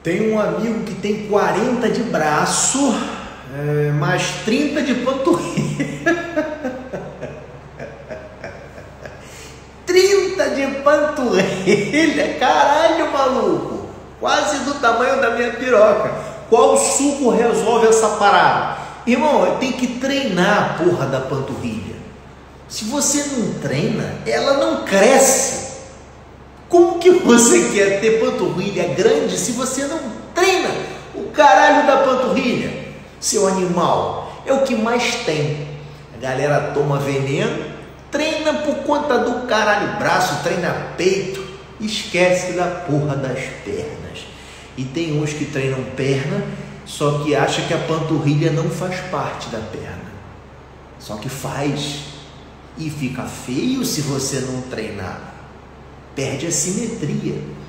Tem um amigo que tem 40 de braço, mais 30 de panturrilha. 30 de panturrilha, caralho, maluco, quase do tamanho da minha piroca. Qual suco resolve essa parada? Irmão, tem que treinar a porra da panturrilha. Se você não treina, ela não cresce. Como que você quer ter panturrilha grande se você não treina o caralho da panturrilha? Seu animal, é o que mais tem. A galera toma veneno, treina por conta do caralho, braço, treina peito, esquece da porra das pernas. E tem uns que treinam perna, só que acha que a panturrilha não faz parte da perna. Só que faz. E fica feio se você não treinar. Perde a simetria.